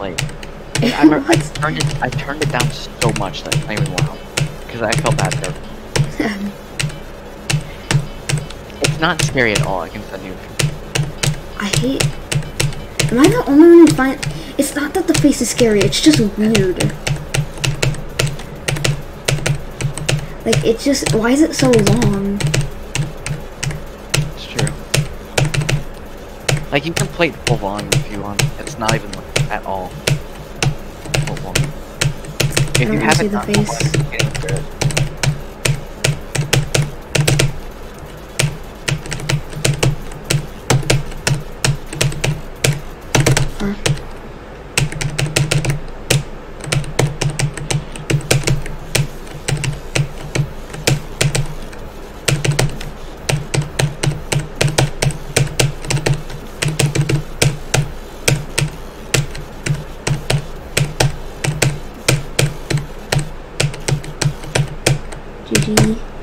play. I turned it down so much that it's not even loud. Because I felt bad there. It's not scary at all, I can send you. I hate... Am I the only one who find... It's not that the face is scary, it's just weird. Like, it's just... Why is it so long? It's true. Like, you can play it full volume if you want. It's not even, like, at all full volume. If you have it the not face. full volume, you can't hear it. GG.